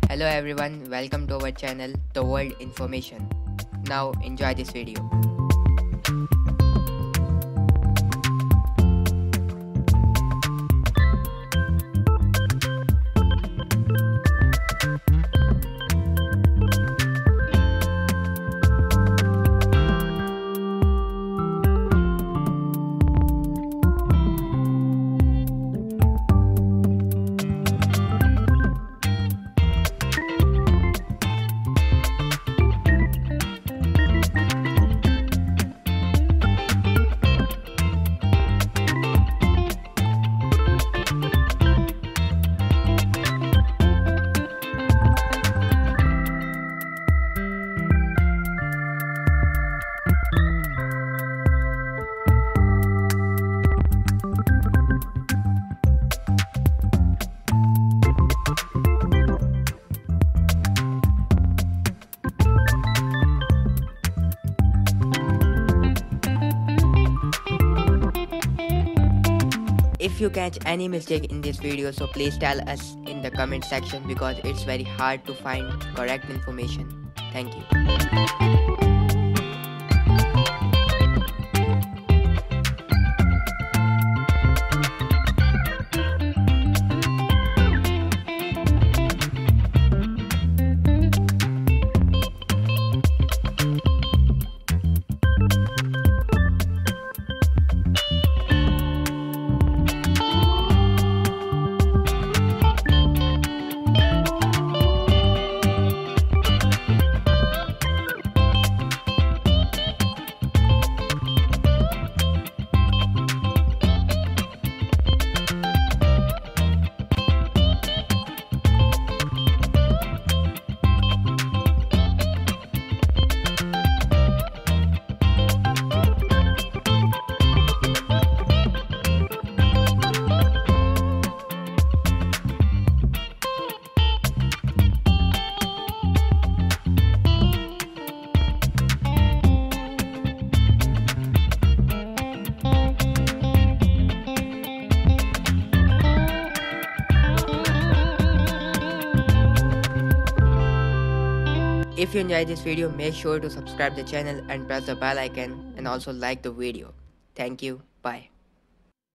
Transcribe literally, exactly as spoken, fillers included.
Hello everyone, welcome to our channel The World Information. Now enjoy this video. If you catch any mistake in this video, so please tell us in the comment section because it's very hard to find correct information. Thank you. If you enjoyed this video, make sure to subscribe the channel and press the bell icon and also like the video. Thank you. Bye.